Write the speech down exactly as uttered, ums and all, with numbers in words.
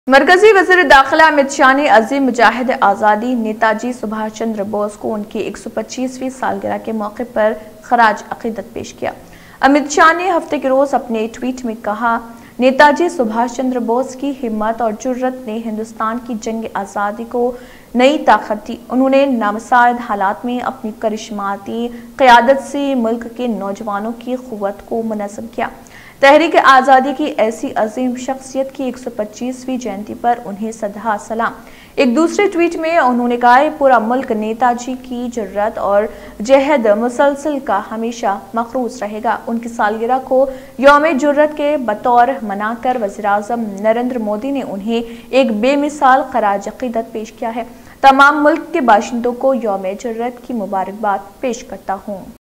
मरकजी वज़ीर दाखिला अमित शाह ने अजीम मुजाहिद आज़ादी नेताजी सुभाष चंद्र बोस को उनकी एक सौ पच्चीसवीं सालगिरह के मौके पर खराज अकीदत पेश किया। अमित शाह ने हफ्ते के रोज अपने ट्वीट में कहा, नेताजी सुभाष चंद्र बोस की हिम्मत और जुर्रत ने हिंदुस्तान की जंग आज़ादी को नई ताकत दी। उन्होंने नामसाइद हालात में अपनी करिश्माती क़यादत से मुल्क के नौजवानों की क़ुव्वत को मुनज़्ज़म किया। तहरीक आज़ादी की ऐसी अजीम शख्सियत की एक सौ पच्चीसवीं जयंती पर उन्हें सदा सलाम। एक दूसरे ट्वीट में उन्होंने कहा, पूरा मुल्क नेताजी की जुर्रत और जहद मुसलसल का हमेशा मक़रूज़ रहेगा। उनकी सालगिरह को यौम जुर्रत के बतौर मनाकर वज़ीर-ए-आज़म नरेंद्र मोदी ने उन्हें एक बेमिसाल खराज अक़ीदत पेश किया है। तमाम मुल्क के बाशिंदों को यौम जुर्रत की मुबारकबाद पेश करता हूँ।